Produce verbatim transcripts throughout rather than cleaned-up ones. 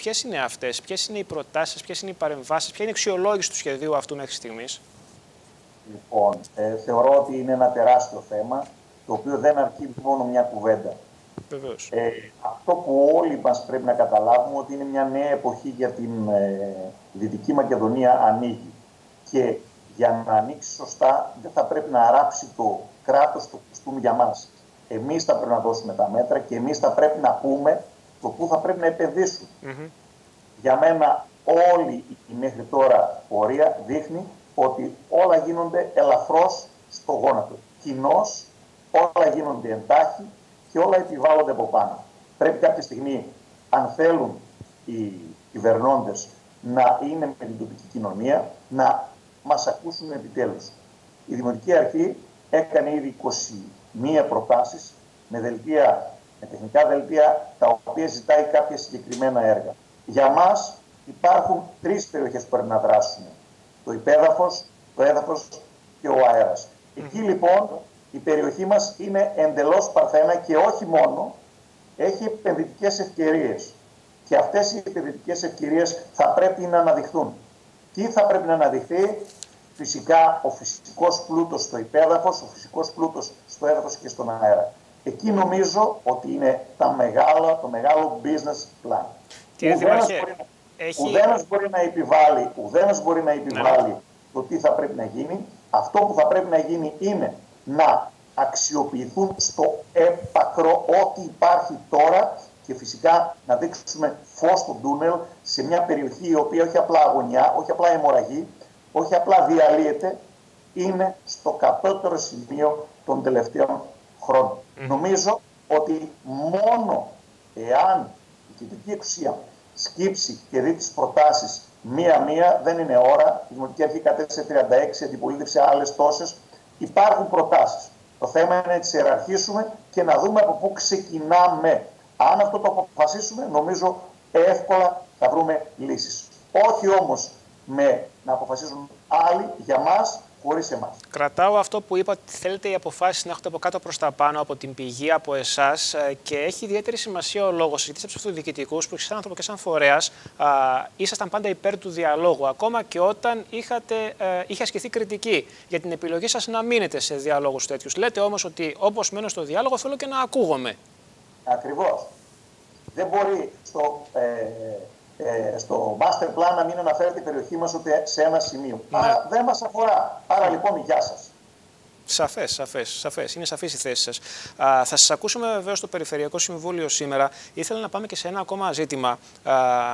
ποιες είναι αυτές, ποιες είναι οι προτάσεις, ποιες είναι οι παρεμβάσεις, ποια είναι η αξιολόγηση του σχεδίου αυτού μέχρι στιγμής? Λοιπόν, ε, θεωρώ ότι είναι ένα τεράστιο θέμα, το οποίο δεν αρκεί μόνο μια κουβέντα. Βεβαίως. Ε, αυτό που όλοι μας πρέπει να καταλάβουμε, ότι είναι μια νέα εποχή για την ε, Δυτική Μακεδονία ανοίγει. Και για να ανοίξει σωστά δεν θα πρέπει να αράψει το κράτος το κουστούμι για μας. Εμείς θα πρέπει να δώσουμε τα μέτρα και εμείς θα πρέπει να πούμε το πού θα πρέπει να επενδύσουν. Mm-hmm. Για μένα όλη η μέχρι τώρα πορεία δείχνει ότι όλα γίνονται ελαφρώς στο γόνατο. Κοινώς όλα γίνονται εντάχει και όλα επιβάλλονται από πάνω. Πρέπει κάποια στιγμή, αν θέλουν οι κυβερνώντες να είναι με την τοπική κοινωνία, να μας ακούσουν επιτέλους. Η Δημοτική Αρχή έκανε ήδη είκοσι μία προτάσεις με δελτία, με τεχνικά δελτία, τα οποία ζητάει κάποια συγκεκριμένα έργα. Για μας υπάρχουν τρεις περιοχές που πρέπει να δράσουμε. Το υπέδαφος, το έδαφος και ο αέρας. Εκεί λοιπόν η περιοχή μας είναι εντελώς παρθένα και όχι μόνο, έχει επενδυτικές ευκαιρίες. Και αυτές οι επενδυτικές ευκαιρίες θα πρέπει να αναδειχθούν. Τι θα πρέπει να αναδειχθεί? Φυσικά ο φυσικός πλούτος στο υπέδαφος, ο φυσικός πλούτος στο έδαφος και στον αέρα. Εκεί νομίζω ότι είναι τα μεγάλα, το μεγάλο business plan. Κύριε Δήμαρχε, έχει... ουδένας μπορεί να επιβάλλει, ουδένας μπορεί να επιβάλλει ναι. το τι θα πρέπει να γίνει. Αυτό που θα πρέπει να γίνει είναι να αξιοποιηθούν στο έπακρο ό,τι υπάρχει τώρα και φυσικά να δείξουμε φως στον τούνελ σε μια περιοχή η οποία όχι απλά αγωνιά, όχι απλά αιμορραγεί, όχι απλά διαλύεται, είναι στο κατώτερο σημείο των τελευταίων χρόνων. Mm. Νομίζω ότι μόνο εάν η κεντρική εξουσία σκύψει και δει τις προτάσεις μία-μία, δεν είναι ώρα. Η Δημοτική Αρχή κατέθεσε τριάντα έξι, αντιπολίτευσε άλλες τόσες. Υπάρχουν προτάσεις. Το θέμα είναι να τις ιεραρχήσουμε και να δούμε από πού ξεκινάμε. Αν αυτό το αποφασίσουμε, νομίζω εύκολα θα βρούμε λύσεις. Όχι όμως με να αποφασίζουν άλλοι για μας, χωρίς εμάς. Κρατάω αυτό που είπα, ότι θέλετε οι αποφάσεις να έχετε από κάτω προς τα πάνω, από την πηγή, από εσάς, και έχει ιδιαίτερη σημασία ο λόγος. Συζητήσατε στους αυτοδιοικητικούς που σαν άνθρωπο και σαν φορέας ήσασταν πάντα υπέρ του διαλόγου, ακόμα και όταν είχατε, ε, είχε ασκηθεί κριτική για την επιλογή σας να μείνετε σε διαλόγους τέτοιους. Λέτε όμως ότι όπως μένω στο διάλογο θέλω και να ακούγομαι. Ακριβώς. Δεν μπορεί στο... Ε, Ε, στο master plan να μην αναφέρεται η περιοχή μας ούτε σε ένα σημείο. Ναι. Άρα δεν μας αφορά. Άρα λοιπόν γεια σας. Σαφές, σαφές, σαφές. Είναι σαφής η θέση σας. Α, θα σας ακούσουμε βεβαίως στο Περιφερειακό Συμβούλιο σήμερα. Ήθελα να πάμε και σε ένα ακόμα ζήτημα. Α,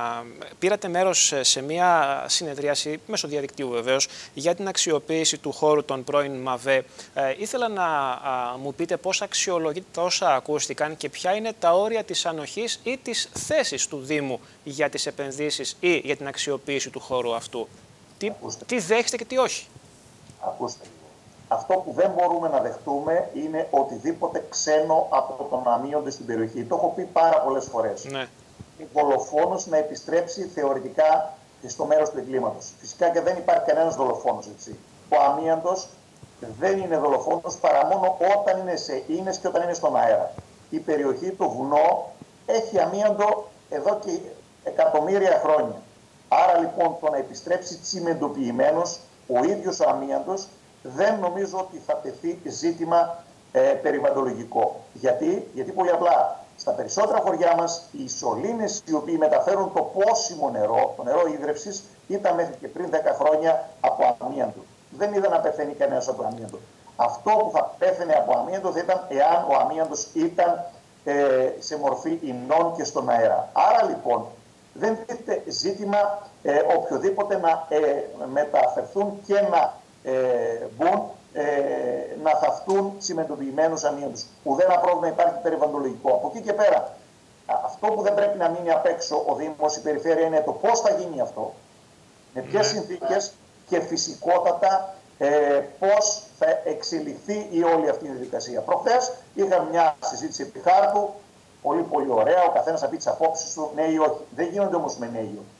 πήρατε μέρος σε μια συνεδρίαση, μέσω διαδικτύου βεβαίως, για την αξιοποίηση του χώρου των πρώην ΜΑΒΕ. Ε, ήθελα να α, μου πείτε πώς αξιολογείτε τα όσα ακούστηκαν και ποια είναι τα όρια της ανοχής ή της θέσης του Δήμου για τις επενδύσεις ή για την αξιοποίηση του χώρου αυτού. Τι, τι δέχεστε και τι όχι. Ακούστε. Αυτό που δεν μπορούμε να δεχτούμε είναι οτιδήποτε ξένο από τον αμείοντε στην περιοχή. Το έχω πει πάρα πολλές φορές. Ναι. Είναι δολοφόνος να επιστρέψει θεωρητικά στο μέρος του εγκλήματος. Φυσικά και δεν υπάρχει κανένας δολοφόνος, έτσι. Ο αμείαντος δεν είναι δολοφόνος παρά μόνο όταν είναι σε ίνες και όταν είναι στον αέρα. Η περιοχή, το βουνό, έχει αμείαντο εδώ και εκατομμύρια χρόνια. Άρα λοιπόν το να επιστρέψει τσιμεντοποιημένος ο ίδιος ο αμείαντος, δεν νομίζω ότι θα τεθεί ζήτημα ε, περιβαλλοντολογικό. Γιατί? Γιατί πολύ απλά στα περισσότερα χωριά μας οι σωλήνες οι οποίοι μεταφέρουν το πόσιμο νερό, το νερό ίδρευσης, ήταν μέχρι και πριν δέκα χρόνια από αμίαντο. Δεν είδα να πεθαίνει κανένας από αμίαντο. Αυτό που θα πέθαινε από αμίαντο θα ήταν εάν ο αμίαντος ήταν ε, σε μορφή ινών και στον αέρα. Άρα λοιπόν δεν τίθεται ζήτημα ε, οποιοδήποτε να ε, μεταφερθούν και να Ε, μπουν ε, να θαυτούν τσιμεντοποιημένους αμίαντους. Ουδένα πρόβλημα υπάρχει περιβαλλοντολογικό. Από εκεί και πέρα, αυτό που δεν πρέπει να μείνει απ' έξω ο Δήμος, η Περιφέρεια, είναι το πώς θα γίνει αυτό, με ποιες ναι. συνθήκες και φυσικότατα ε, πώς θα εξελιχθεί η όλη αυτή η διαδικασία. Προχθές είχαμε μια συζήτηση επί χάρτου, πολύ πολύ ωραία, ο καθένας θα πει τις απόψεις του, ναι ή όχι. Δεν γίνονται όμως με ναι ή όχι.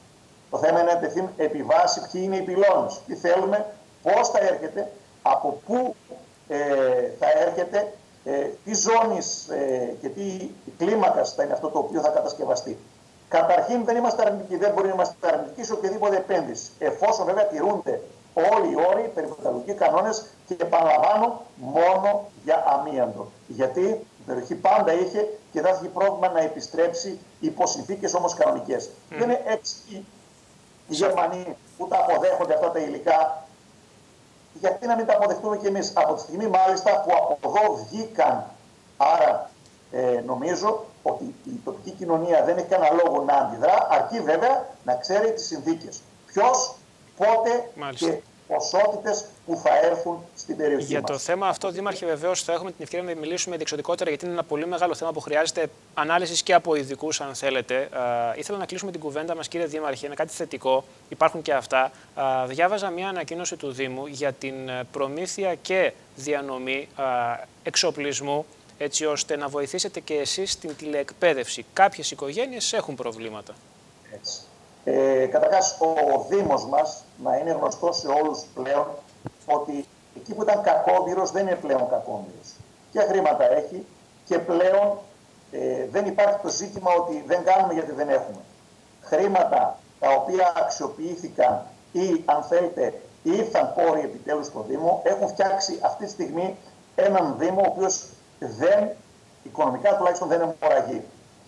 Το θέμα είναι να τεθεί επί βάση ποιοι είναι οι πυλώνες, τι θέλουμε, πώς θα έρχεται, από πού ε, θα έρχεται, ε, τι ζώνης ε, και τι κλίμακας θα είναι αυτό το οποίο θα κατασκευαστεί. Καταρχήν δεν είμαστε αρνητικοί, δεν μπορεί να είμαστε αρνητικοί σε οποιαδήποτε επένδυση. Εφόσον βέβαια τηρούνται όλοι οι όροι, οι περιβαλλοντικοί κανόνες και επαναλαμβάνω μόνο για αμίαντο. Γιατί η περιοχή πάντα είχε και θα έχει πρόβλημα να επιστρέψει υπό συνθήκες όμως κανονικές. Mm. Δεν είναι έτσι οι Γερμανοί που τα αποδέχονται αυτά τα υλικά. Γιατί να μην τα αποδεχτούμε κι εμείς? Από τη στιγμή μάλιστα που από εδώ βγήκαν. Άρα ε, νομίζω ότι η τοπική κοινωνία δεν έχει κανένα λόγο να αντιδρά, αρκεί βέβαια να ξέρει τις συνθήκες. Ποιος, πότε Μάλιστα. και ποσότητες που θα έρθουν στην περιοχή Για μας. το θέμα αυτό, Δήμαρχε, βεβαίως θα έχουμε την ευκαιρία να μιλήσουμε διεξοδικότερα, γιατί είναι ένα πολύ μεγάλο θέμα που χρειάζεται ανάλυση και από ειδικούς, αν θέλετε. Ε, ήθελα να κλείσουμε την κουβέντα μας, κύριε Δήμαρχε, με κάτι θετικό. Υπάρχουν και αυτά. Ε, διάβαζα μια ανακοίνωση του Δήμου για την προμήθεια και διανομή ε, εξοπλισμού, έτσι ώστε να βοηθήσετε και εσείς στην τηλεεκπαίδευση. Κάποιες οικογένειες έχουν προβλήματα. Έτσι. Ε, καταρχάς, ο Δήμος μας να είναι γνωστό σε όλους πλέον ότι εκεί που ήταν κακόντηρος δεν είναι πλέον κακόντηρος. Και χρήματα έχει και πλέον ε, δεν υπάρχει το ζήτημα ότι δεν κάνουμε γιατί δεν έχουμε. Χρήματα τα οποία αξιοποιήθηκαν ή αν θέλετε ήρθαν πόροι επιτέλους στο Δήμο έχουν φτιάξει αυτή τη στιγμή έναν Δήμο ο οποίος δεν, οικονομικά τουλάχιστον δεν αιμορραγεί.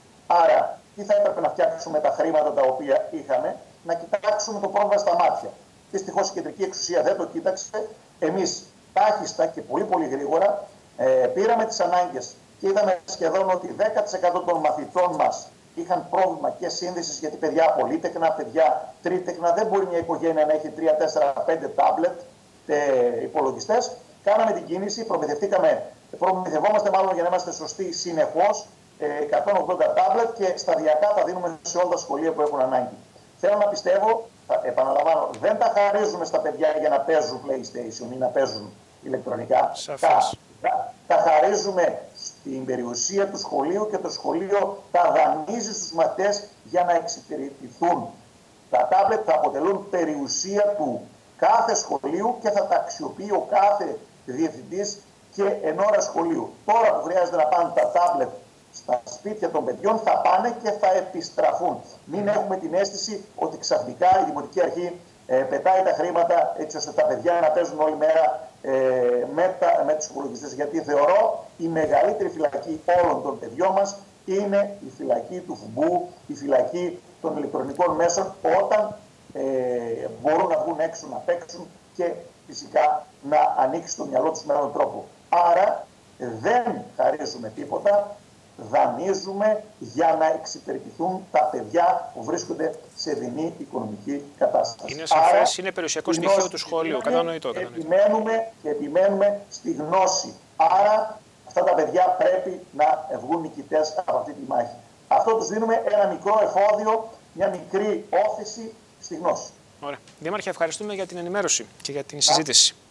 Άρα, τι θα έπρεπε να φτιάξουμε τα χρήματα τα οποία είχαμε, να κοιτάξουμε το πρόβλημα στα μάτια. Δυστυχώς η κεντρική εξουσία δεν το κοίταξε. Εμείς τάχιστα και πολύ πολύ γρήγορα ε, πήραμε τις ανάγκες και είδαμε σχεδόν ότι δέκα τοις εκατό των μαθητών μας είχαν πρόβλημα και σύνδεσης, γιατί παιδιά πολύτεκνα, παιδιά τρίτεκνα, δεν μπορεί μια οικογένεια να έχει τρία, τέσσερα, πέντε τάμπλετ ε, υπολογιστές. Κάναμε την κίνηση, προμηθευτήκαμε, προμηθευόμαστε μάλλον για να είμαστε σωστοί συνεχώς, εκατόν ογδόντα τάμπλετ και σταδιακά τα δίνουμε σε όλα τα σχολεία που έχουν ανάγκη. Θέλω να πιστεύω, επαναλαμβάνω, δεν τα χαρίζουμε στα παιδιά για να παίζουν PlayStation ή να παίζουν ηλεκτρονικά. Τα, τα, τα χαρίζουμε στην περιουσία του σχολείου και το σχολείο τα δανείζει στους μαθητές για να εξυπηρετηθούν. Τα τάμπλετ θα αποτελούν περιουσία του κάθε σχολείου και θα τα αξιοποιεί ο κάθε διευθυντής και εν ώρα σχολείου. Τώρα που χρειάζεται να πάνε τα τάμπλετ στα σπίτια των παιδιών θα πάνε και θα επιστραφούν. Μην έχουμε την αίσθηση ότι ξαφνικά η Δημοτική Αρχή ε, πετάει τα χρήματα έτσι ώστε τα παιδιά να παίζουν όλη μέρα ε, με, τα, με τους υπολογιστές. Γιατί θεωρώ η μεγαλύτερη φυλακή όλων των παιδιών μας είναι η φυλακή του φουμπού, η φυλακή των ηλεκτρονικών μέσων, όταν ε, μπορούν να βγουν έξω να παίξουν και φυσικά να ανοίξει το μυαλό τους με έναν τρόπο. Άρα δεν χαρίζουμε τίποτα. Δανείζουμε για να εξυπηρετηθούν τα παιδιά που βρίσκονται σε δεινή οικονομική κατάσταση. Είναι σαφές, είναι περιουσιακό στοιχείο του σχολείου. Κατανοητό, κατανοητό. Επιμένουμε και επιμένουμε στη γνώση. Άρα αυτά τα παιδιά πρέπει να βγουν νικητές από αυτή τη μάχη. Αυτό τους δίνουμε ένα μικρό εφόδιο, μια μικρή όθηση στη γνώση. Ωραία. Δήμαρχε, ευχαριστούμε για την ενημέρωση και για την συζήτηση.